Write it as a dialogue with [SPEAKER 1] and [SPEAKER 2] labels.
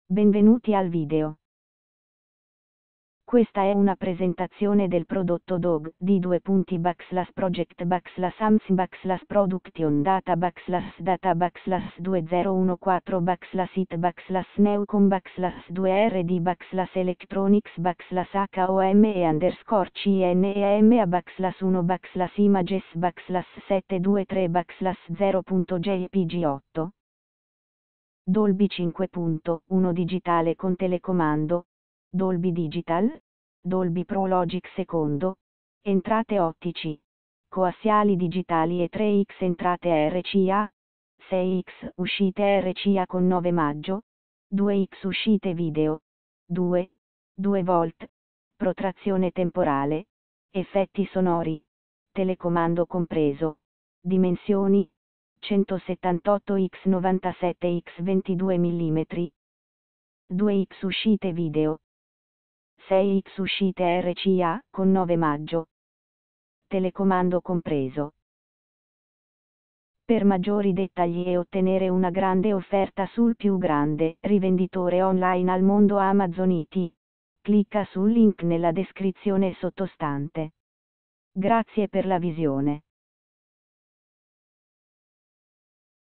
[SPEAKER 1] Benvenuti al video. Questa è una presentazione del prodotto DOG di /project/amps/production data//201//coma/2r/d/electronics/HOM e_CORCINE_CIMA/723/0.jpg 8. Dolby 5.1 digitale con telecomando, Dolby Digital, Dolby Pro Logic 2, entrate ottici, coassiali digitali e 3x entrate RCA, 6x uscite RCA con 9 maggio, 2x uscite video, 2 volt, protrazione temporale, effetti sonori, telecomando compreso, dimensioni, 178x97x 22 mm, 2x uscite video, 6x uscite RCA con 9 maggio, telecomando compreso. Per maggiori dettagli e ottenere una grande offerta sul più grande rivenditore online al mondo Amazon IT, clicca sul link nella descrizione sottostante. Grazie per la visione.